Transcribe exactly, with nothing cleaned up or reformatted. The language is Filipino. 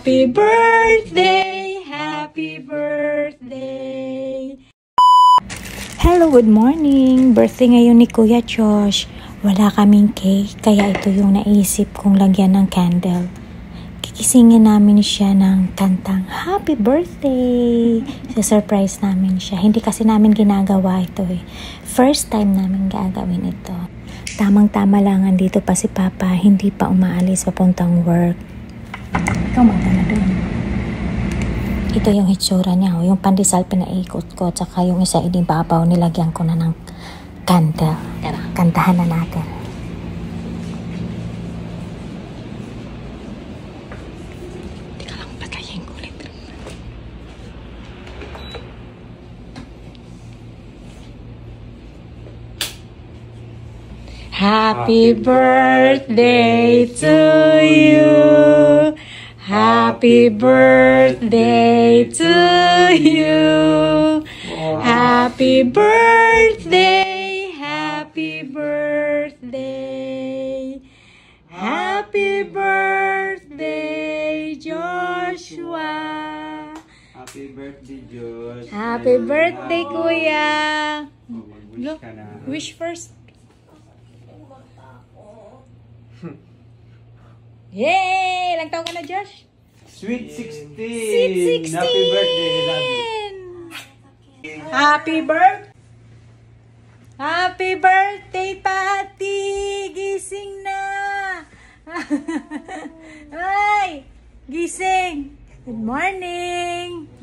Happy birthday! Happy birthday! Hello, good morning! Birthday ngayon ni Kuya Josh. Wala kaming cake, kaya ito yung naisip kong lagyan ng candle. Kikisingin namin siya ng kantang Happy Birthday! Sa-surprise namin siya. Hindi kasi namin ginagawa ito eh. First time namin gagawin ito. Tamang-tama lang, andito pa si Papa, hindi pa umaalis papuntang work. Ikaw magana doon. Ito yung hitsura niya, yung pandesal pinaikot ko, tsaka yung isa inibabaw, nilagyan ko na ng candle. Tara, kantahan na natin. Teka lang, patayin ko ulit. Happy birthday to you. Happy birthday to you. Happy birthday. Happy birthday. Happy birthday, Joshua. Happy birthday, Josh. Happy birthday, Kuya. Oh, mag-wish ka na. Wish first. Yay! Ilang taon ka na, Josh? Sweet sixteen! Sweet sixteen! Happy birthday! Love you. Happy birthday! Happy birthday, Patty! Gising na! Ay! Gising! Good morning!